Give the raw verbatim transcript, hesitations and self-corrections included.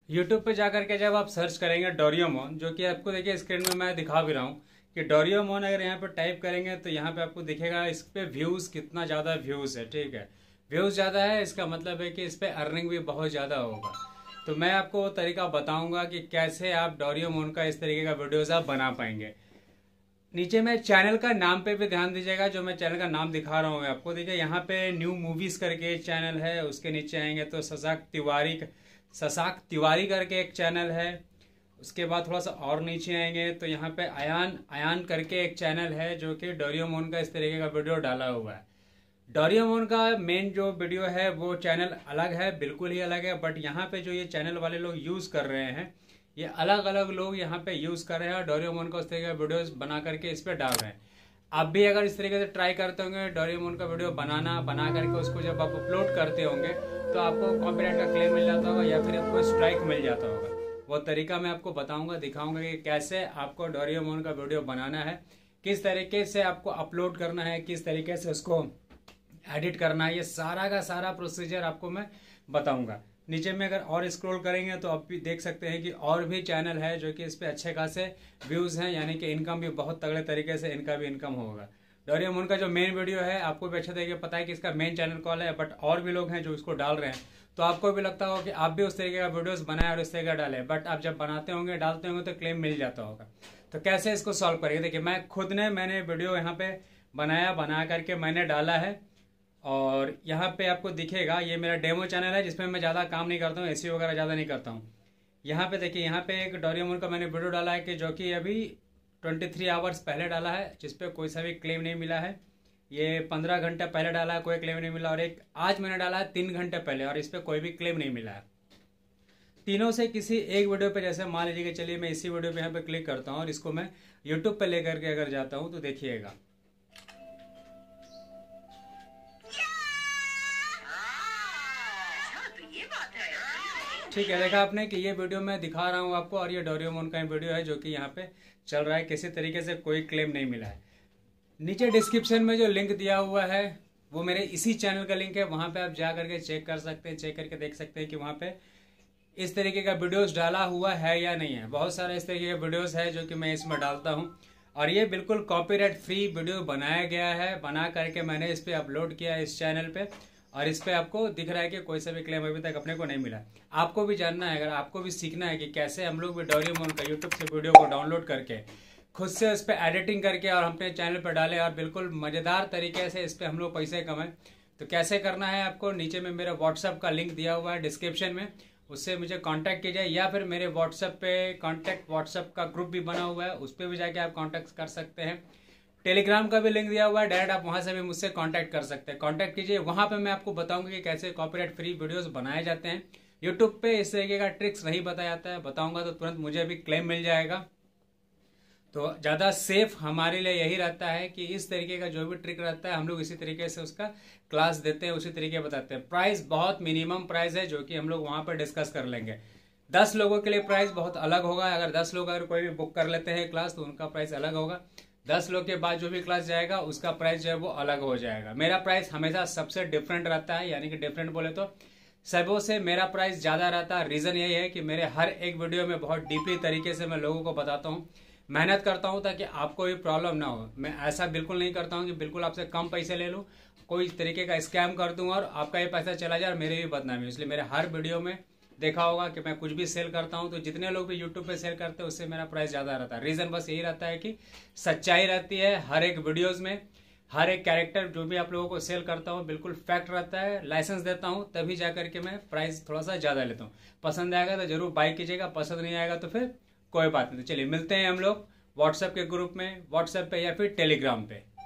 YouTube पे जाकर के जब आप सर्च करेंगे डोरेमोन, जो कि आपको देखिए स्क्रीन में मैं दिखा भी रहा हूँ कि डोरेमोन अगर यहाँ पे टाइप करेंगे तो यहाँ पे आपको दिखेगा इस पे व्यूज़ कितना ज़्यादा व्यूज़ है। ठीक है, व्यूज़ ज़्यादा है इसका मतलब है कि इस पे अर्निंग भी बहुत ज़्यादा होगा। तो मैं आपको वो तरीका बताऊँगा कि कैसे आप डोरेमोन का इस तरीके का वीडियोज़ आप बना पाएंगे। नीचे में चैनल का नाम पे भी ध्यान दीजिएगा, जो मैं चैनल का नाम दिखा रहा हूँ आपको। देखिए यहाँ पे न्यू मूवीज़ करके एक चैनल है, उसके नीचे आएंगे तो शशांक तिवारी शशांक तिवारी करके एक चैनल है। उसके बाद थोड़ा सा और नीचे आएंगे तो यहाँ पे अयान अयान करके एक चैनल है जो कि डोरेमोन का इस तरीके का वीडियो डाला हुआ है। डोरेमोन का मेन जो वीडियो है वो चैनल अलग है, बिल्कुल ही अलग है। बट यहाँ पे जो ये चैनल वाले लोग यूज़ कर रहे हैं, ये अलग अलग लोग यहाँ पे यूज़ कर रहे हैं और डोरेमोन का उस तरीके का वीडियोस बना करके इस पर डाल रहे हैं। आप भी अगर इस तरीके से ट्राई करते होंगे डोरेमोन का वीडियो बनाना बना करके उसको जब आप अपलोड करते होंगे तो आपको कॉपीराइट का क्लेम मिल जाता होगा या फिर आपको स्ट्राइक मिल जाता होगा। वो तरीका मैं आपको बताऊंगा, दिखाऊंगा कि कैसे आपको डोरेमोन का वीडियो बनाना है, किस तरीके से आपको अपलोड करना है, किस तरीके से उसको एडिट करना है। ये सारा का सारा प्रोसीजर आपको मैं बताऊंगा। नीचे में अगर और स्क्रॉल करेंगे तो आप भी देख सकते हैं कि और भी चैनल है जो कि इस पे अच्छे खासे व्यूज़ हैं, यानी कि इनकम भी बहुत तगड़े तरीके से इनका भी इनकम होगा। डोरेमोन का जो मेन वीडियो है आपको भी अच्छे तरीके पता है कि इसका मेन चैनल कॉल है, बट और भी लोग हैं जो इसको डाल रहे हैं। तो आपको भी लगता होगा कि आप भी उस तरीके का वीडियोस बनाए और उस तरीके का डालें, बट आप जब बनाते होंगे डालते होंगे तो क्लेम मिल जाता होगा। तो कैसे इसको सॉल्व करेंगे, देखिए मैं खुद ने मैंने वीडियो यहाँ पे बनाया, बना करके मैंने डाला है और यहाँ पे आपको दिखेगा ये मेरा डेमो चैनल है जिसमें मैं ज़्यादा काम नहीं करता हूँ, एसी वगैरह ज़्यादा नहीं करता हूँ। यहाँ पे देखिए यहाँ पे एक डोरेमोन का मैंने वीडियो डाला है कि जो कि अभी तेईस आवर्स पहले डाला है, जिस पे कोई सा भी क्लेम नहीं मिला है। ये पंद्रह घंटे पहले डाला है, कोई क्लेम नहीं मिला। और एक आज मैंने डाला है तीन घंटे पहले और इस पर कोई भी क्लेम नहीं मिला है। तीनों से किसी एक वीडियो पे, जैसे मान लीजिए कि चलिए मैं इसी वीडियो पे यहाँ पे क्लिक करता हूँ और इसको मैं यूट्यूब पे लेकर के अगर जाता हूँ तो देखिएगा, ठीक है, देखा आपने कि ये वीडियो मैं दिखा रहा हूँ आपको और ये डोरेमोन का वीडियो है जो कि यहाँ पे चल रहा है। किसी तरीके से कोई क्लेम नहीं मिला है। नीचे डिस्क्रिप्शन में जो लिंक दिया हुआ है वो मेरे इसी चैनल का लिंक है, वहाँ पे आप जा करके चेक कर सकते हैं, चेक करके देख सकते हैं कि वहाँ पे इस तरीके का वीडियोस डाला हुआ है या नहीं है। बहुत सारे इस तरीके के वीडियोस है जो कि मैं इसमें डालता हूँ और ये बिल्कुल कॉपीराइट फ्री वीडियो बनाया गया है, बना करके मैंने इस पर अपलोड किया है इस चैनल पे और इस पे आपको दिख रहा है कि कोई सा भी क्लेम अभी तक अपने को नहीं मिला। आपको भी जानना है, अगर आपको भी सीखना है कि कैसे हम लोग भी डोरेमोन का यूट्यूब से वीडियो को डाउनलोड करके खुद से उस पर एडिटिंग करके और अपने चैनल पर डालें और बिल्कुल मज़ेदार तरीके से इस पर हम लोग पैसे कमाएं, तो कैसे करना है आपको नीचे में मेरा व्हाट्सअप का लिंक दिया हुआ है डिस्क्रिप्शन में, उससे मुझे कांटेक्ट कीजिए या फिर मेरे व्हाट्सअप पे कांटेक्ट व्हाट्सअप का ग्रुप भी बना हुआ है, उस पर भी जाके आप कांटेक्ट कर सकते हैं। टेलीग्राम का भी लिंक दिया हुआ है, डायरेक्ट आप वहां से भी मुझसे कांटेक्ट कर सकते हैं। कांटेक्ट कीजिए, वहां पे मैं आपको बताऊंगा कि कैसे कॉपीराइट फ्री वीडियोस बनाए जाते हैं। यूट्यूब पे इस तरीके का ट्रिक्स नहीं बताया जाता है, बताऊंगा तो तुरंत मुझे भी क्लेम मिल जाएगा। तो ज़्यादा सेफ हमारे लिए यही रहता है कि इस तरीके का जो भी ट्रिक रहता है हम लोग इसी तरीके से उसका क्लास देते हैं, उसी तरीके बताते हैं। प्राइस बहुत मिनिमम प्राइस है जो कि हम लोग वहाँ पर डिस्कस कर लेंगे। दस लोगों के लिए प्राइस बहुत अलग होगा। अगर दस लोग अगर कोई भी बुक कर लेते हैं क्लास तो उनका प्राइस अलग होगा। दस लोग के बाद जो भी क्लास जाएगा उसका प्राइस जो है वो अलग हो जाएगा। मेरा प्राइस हमेशा सबसे डिफरेंट रहता है, यानी कि डिफरेंट बोले तो सबों से मेरा प्राइस ज़्यादा रहता है। रीज़न यही है कि मेरे हर एक वीडियो में बहुत डीपली तरीके से मैं लोगों को बताता हूँ, मेहनत करता हूँ ताकि आपको भी प्रॉब्लम ना हो। मैं ऐसा बिल्कुल नहीं करता हूँ कि बिल्कुल आपसे कम पैसे ले लूँ, कोई तरीके का स्कैम कर दूँ और आपका ये पैसा चला जाए और मेरे भी बदनामी। इसलिए मेरे हर वीडियो में देखा होगा कि मैं कुछ भी सेल करता हूं तो जितने लोग भी यूट्यूब पे सेल करते हैं उससे मेरा प्राइस ज़्यादा रहता है। रीज़न बस यही रहता है कि सच्चाई रहती है हर एक वीडियोस में। हर एक कैरेक्टर जो भी आप लोगों को सेल करता हूं बिल्कुल फैक्ट रहता है, लाइसेंस देता हूं, तभी जा करके मैं प्राइस थोड़ा सा ज़्यादा लेता हूं। पसंद आएगा तो जरूर बाय कीजिएगा, पसंद नहीं आएगा तो फिर कोई बात नहीं। तो चलिए मिलते हैं हम लोग व्हाट्सएप के ग्रुप में, व्हाट्सएप पे या फिर टेलीग्राम पे।